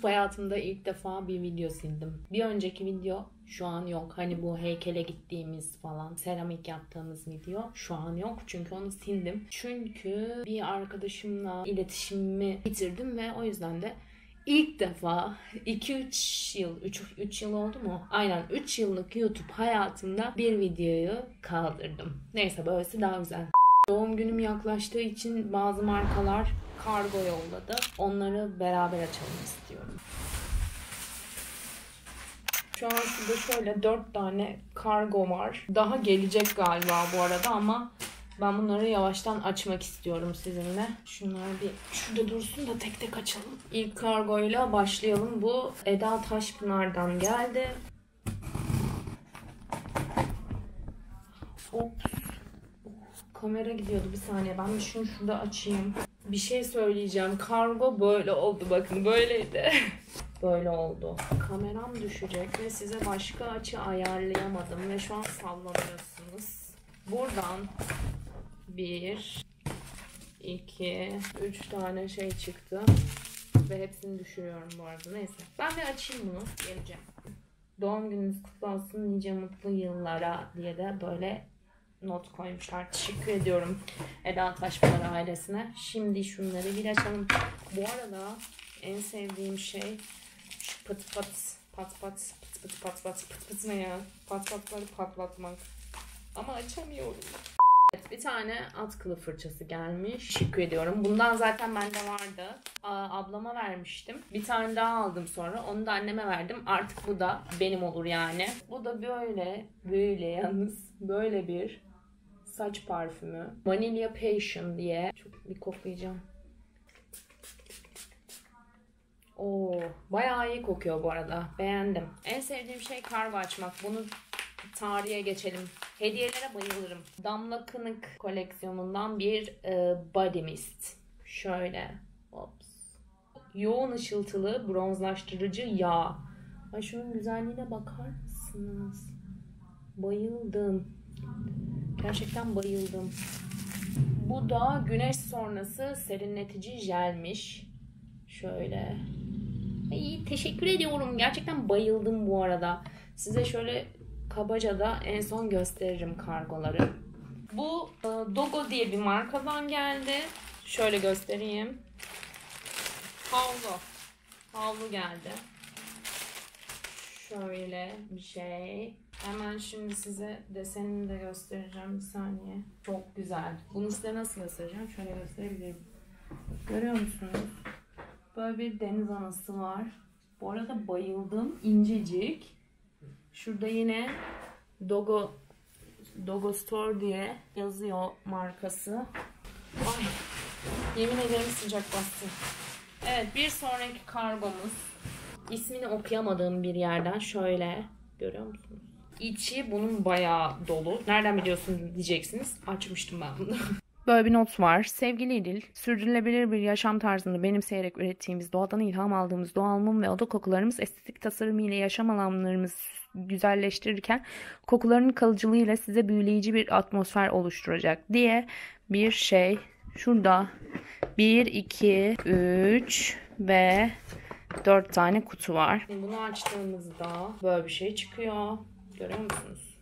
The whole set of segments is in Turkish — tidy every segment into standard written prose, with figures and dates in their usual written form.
YouTube hayatımda ilk defa bir video sildim. Bir önceki video şu an yok. Hani bu heykele gittiğimiz falan seramik yaptığımız video şu an yok. Çünkü onu sildim. Çünkü bir arkadaşımla iletişimimi bitirdim ve o yüzden de İlk defa 2-3 yıl, 3 yıl oldu mu? Aynen 3 yıllık YouTube hayatımda bir videoyu kaldırdım. Neyse böylesi daha güzel. Doğum günüm yaklaştığı için bazı markalar kargo yolladı. Onları beraber açalım istiyorum. Şu an şurada şöyle 4 tane kargo var. Daha gelecek galiba bu arada ama ben bunları yavaştan açmak istiyorum sizinle. Şunlar bir şurada dursun da tek tek açalım. İlk kargoyla başlayalım. Bu Eda Taşpınar'dan geldi. Ops. Kamera gidiyordu bir saniye. Ben bir şunu şurada açayım. Bir şey söyleyeceğim. Kargo böyle oldu. Bakın böyleydi. Böyle oldu. Kameram düşecek ve size başka açı ayarlayamadım. Ve şu an sallanıyorsunuz. Buradan 1, 2, 3 tane şey çıktı. Ve hepsini düşürüyorum bu arada. Neyse. Ben bir açayım bunu. Geleceğim. Doğum gününüz kutlu olsun. Nice mutlu yıllara diye de böyle not koymuşlar. Teşekkür ediyorum Eda Taşpınar ailesine. Şimdi şunları bir açalım. Bu arada en sevdiğim şey şu pıt pıt ne ya? Patları patlatmak. Ama açamıyorum. Evet, bir tane at kılı fırçası gelmiş. Teşekkür ediyorum. Bundan zaten bende vardı. Ablama vermiştim. Bir tane daha aldım sonra. Onu da anneme verdim. Artık bu da benim olur yani. Bu da böyle yalnız böyle bir saç parfümü. Vanilla Passion diye. Çok bir koklayacağım. Oo, bayağı iyi kokuyor bu arada. Beğendim. En sevdiğim şey kargo açmak. Bunu tarihe geçelim. Hediyelere bayılırım. Damla Kınık koleksiyonundan bir body mist. Şöyle. Ops. Yoğun ışıltılı bronzlaştırıcı yağ. Ay şunun güzelliğine bakar mısınız? Bayıldım. Gerçekten bayıldım. Bu da güneş sonrası serinletici jelmiş. Şöyle. Ay, teşekkür ediyorum. Gerçekten bayıldım bu arada. Size şöyle kabaca da en son gösteririm kargoları. Bu Dogo diye bir markadan geldi. Şöyle göstereyim. Havlu geldi. Şöyle bir şey. Hemen şimdi size desenini de göstereceğim bir saniye. Çok güzel. Bunu size nasıl göstereceğim? Şöyle gösterebilirim. Görüyor musunuz? Böyle bir deniz anası var. Bu arada bayıldım. İncecik. Şurada yine Dogo Store diye yazıyor markası. Ay, yemin ederim sıcak bastı. Evet, bir sonraki kargomuz. İsmini okuyamadığım bir yerden şöyle. Görüyor musunuz? İçi bunun bayağı dolu. Nereden biliyorsun diyeceksiniz. Açmıştım ben bunu. Böyle bir not var. Sevgili İdil, sürdürülebilir bir yaşam tarzını benimseyerek ürettiğimiz, doğadan ilham aldığımız doğal mum ve oda kokularımız estetik tasarımı ile yaşam alanlarımızı güzelleştirirken kokuların kalıcılığıyla size büyüleyici bir atmosfer oluşturacak diye bir şey. Şurada 1, 2, 3 ve 4 tane kutu var. Bunu açtığımızda böyle bir şey çıkıyor. Görüyor musunuz?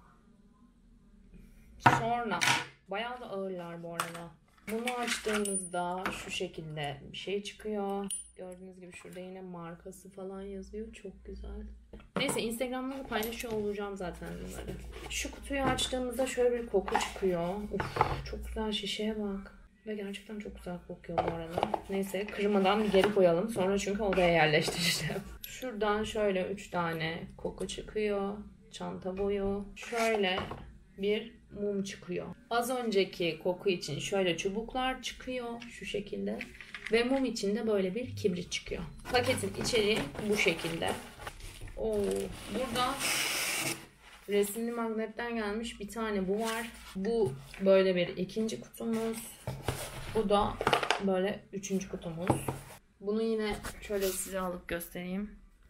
Sonra bayağı da ağırlar bu arada. Bunu açtığımızda şu şekilde bir şey çıkıyor. Gördüğünüz gibi şurada yine markası falan yazıyor. Çok güzel. Neyse Instagram'da da paylaşıyor olacağım zaten bunları. Şu kutuyu açtığımızda şöyle bir koku çıkıyor. Uf, çok güzel, şişeye bak. Ve gerçekten çok güzel kokuyor bu arada. Neyse kırmadan bir geri koyalım. Sonra çünkü odaya yerleştireceğim. Şuradan şöyle 3 tane koku çıkıyor. Çanta boyu. Şöyle bir mum çıkıyor. Az önceki koku için şöyle çubuklar çıkıyor. Şu şekilde. Ve mum için de böyle bir kibrit çıkıyor. Paketin içeriği bu şekilde. Oo, burada resimli magnetten gelmiş bir tane bu var. Bu böyle bir ikinci kutumuz. Bu da böyle üçüncü kutumuz. Bunu yine şöyle size alıp göstereyim.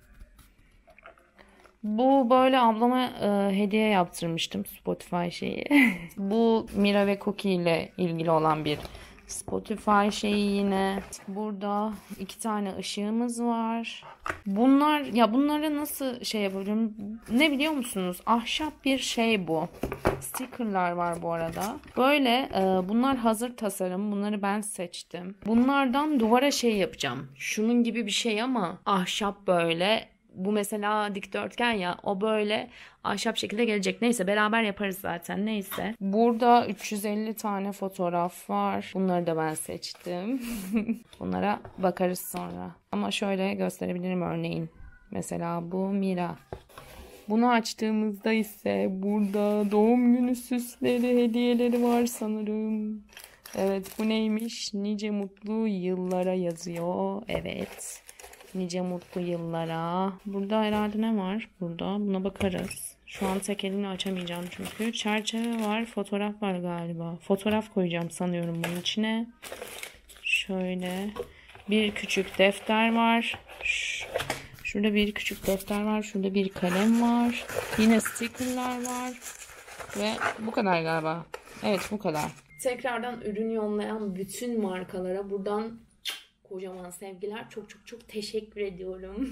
Bu böyle ablama hediye yaptırmıştım Spotify şeyi. Bu Mira ve Cookie ile ilgili olan bir Spotify şeyi yine. Burada 2 tane ışığımız var. Bunlar ya, bunları nasıl şey yapabilirim? Ne biliyor musunuz? Ahşap bir şey bu. Stickerlar var bu arada. Böyle bunlar hazır tasarım. Bunları ben seçtim. Bunlardan duvara şey yapacağım. Şunun gibi bir şey ama ahşap böyle. Bu mesela dikdörtgen ya, o böyle ahşap şekilde gelecek. Neyse, beraber yaparız zaten. Neyse. Burada 350 tane fotoğraf var. Bunları da ben seçtim. Bunlara bakarız sonra. Ama şöyle gösterebilirim örneğin. Mesela bu Mira. Bunu açtığımızda ise burada doğum günü süsleri, hediyeleri var sanırım. Evet, bu neymiş? Nice mutlu yıllara yazıyor. Evet. Nice mutlu yıllara. Burada herhalde ne var? Burada. Buna bakarız. Şu an tek elimle açamayacağım çünkü. Çerçeve var. Fotoğraf var galiba. Fotoğraf koyacağım sanıyorum bunun içine. Şöyle. Bir küçük defter var. Şurada bir küçük defter var. Şurada bir kalem var. Yine stickerlar var. Ve bu kadar galiba. Evet, bu kadar. Tekrardan ürün yollayan bütün markalara buradan kocaman sevgiler. Çok çok çok teşekkür ediyorum.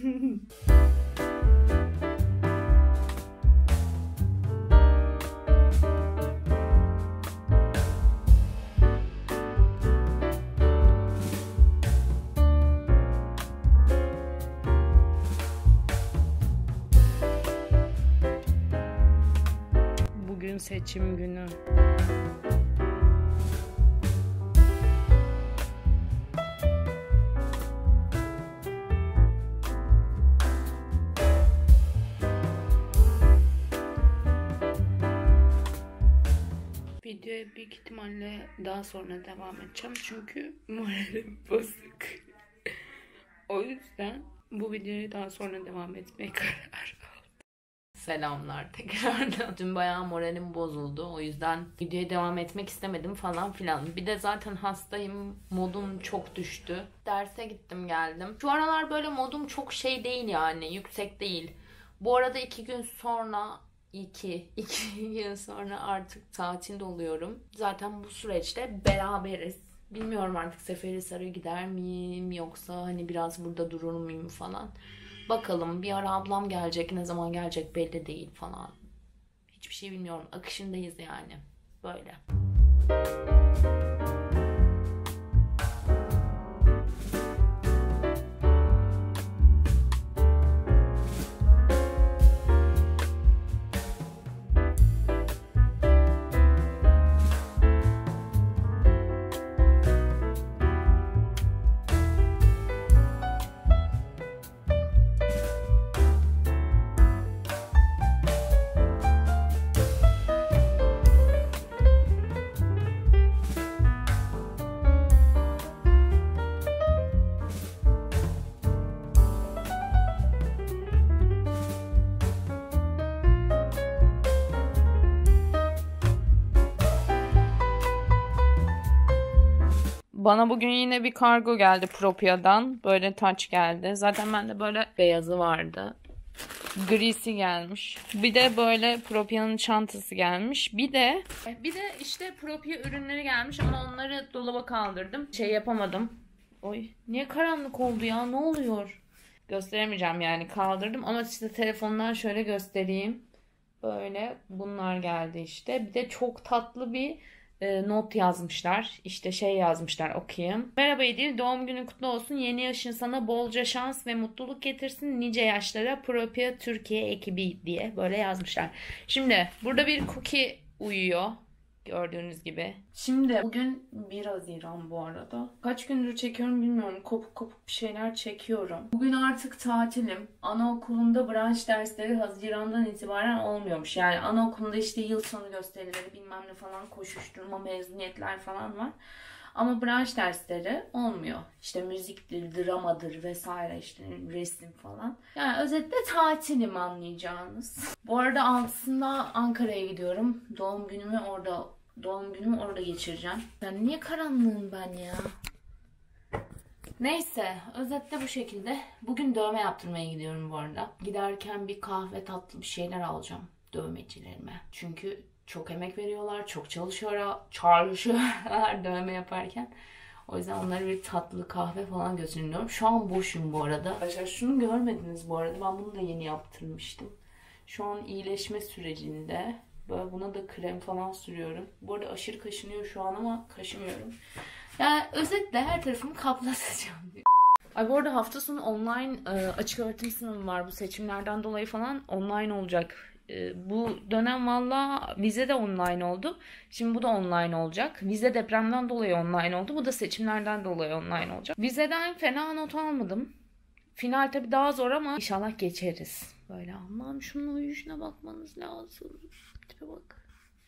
Bugün seçim günü. Videoya büyük ihtimalle daha sonra devam edeceğim çünkü moralim bozuk. O yüzden bu videoya daha sonra devam etmeye karar aldım. Selamlar tekrardan. Dün bayağı moralim bozuldu. O yüzden videoya devam etmek istemedim falan filan. Bir de zaten hastayım. Modum çok düştü. Derse gittim geldim. Şu aralar böyle modum çok şey değil yani. Yüksek değil. Bu arada 2 gün sonra... 2 gün sonra artık tatilde oluyorum. Zaten bu süreçte beraberiz. Bilmiyorum artık Seferihisar'a gider miyim yoksa hani biraz burada durur muyum falan. Bakalım, bir ara ablam gelecek, ne zaman gelecek belli değil falan. Hiçbir şey bilmiyorum. Akışındayız yani. Böyle. Bana bugün yine bir kargo geldi Propia'dan. Böyle taç geldi. Zaten bende böyle beyazı vardı. Grisi gelmiş. Bir de böyle Propia'nın çantası gelmiş. Bir de işte Propia ürünleri gelmiş ama onları dolaba kaldırdım. Şey yapamadım. Oy, niye karanlık oldu ya? Ne oluyor? Gösteremeyeceğim yani, kaldırdım ama size telefondan şöyle göstereyim. Böyle bunlar geldi işte. Bir de çok tatlı bir not yazmışlar. İşte şey yazmışlar, okuyayım. Merhaba İdil, doğum günün kutlu olsun. Yeni yaşın sana bolca şans ve mutluluk getirsin. Nice yaşlara Propia Türkiye ekibi diye böyle yazmışlar. Şimdi burada bir cookie uyuyor. Gördüğünüz gibi. Şimdi bugün 1 Haziran bu arada. Kaç gündür çekiyorum bilmiyorum. Kopuk kopuk bir şeyler çekiyorum. Bugün artık tatilim. Anaokulunda branş dersleri Haziran'dan itibaren olmuyormuş. Yani anaokulunda işte yıl sonu gösterileri bilmem ne falan, koşuşturma, mezuniyetler falan var. Ama branş dersleri olmuyor. İşte müziktir, dramadır vesaire, işte resim falan. Yani özetle tatilim, anlayacağınız. Bu arada 6'sında Ankara'ya gidiyorum. Doğum günümü orada geçireceğim. Yani niye karanlığım ben ya? Neyse, özetle bu şekilde. Bugün dövme yaptırmaya gidiyorum bu arada. Giderken bir kahve, tatlı bir şeyler alacağım. dövmecilerime. Çünkü çok emek veriyorlar, çok çalışıyorlar dövme yaparken. O yüzden onlara bir tatlı kahve falan götürüyorum. Şu an boşum bu arada. Arkadaşlar şunu görmediniz bu arada. Ben bunu da yeni yaptırmıştım. Şu an iyileşme sürecinde. Böyle buna da krem falan sürüyorum. Bu arada aşırı kaşınıyor şu an ama kaşımıyorum. Yani özetle her tarafımı kaplatacağım diyor. Ay bu arada hafta sonu online açık öğretim sınavı var. Bu seçimlerden dolayı falan online olacak. Bu dönem valla vize de online oldu. Şimdi bu da online olacak. Vize depremden dolayı online oldu. Bu da seçimlerden dolayı online olacak. Vizeden fena not almadım. Final tabii daha zor ama inşallah geçeriz. Böyle Allah'ım şunun uyuşuna bakmanız lazım. Tipe bak.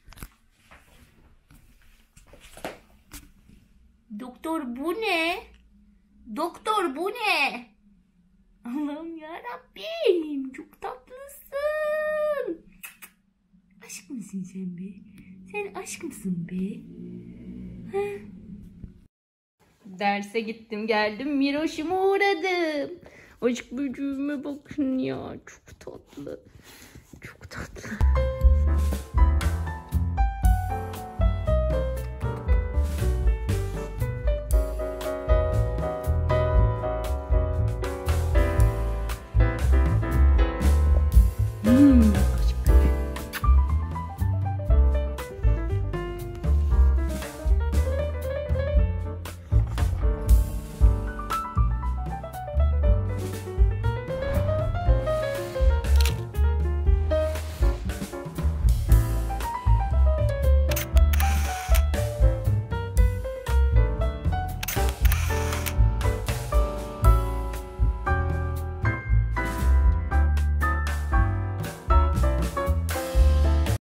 Doktor bu ne? Doktor bu ne? Allah'ım yarabbim çok tatlısın. Aşk mısın sen be? Sen aşk mısın be? Ha? Derse gittim geldim Miroş'uma uğradım. Aşk böcüğüme bakın ya çok tatlı. Çok tatlı.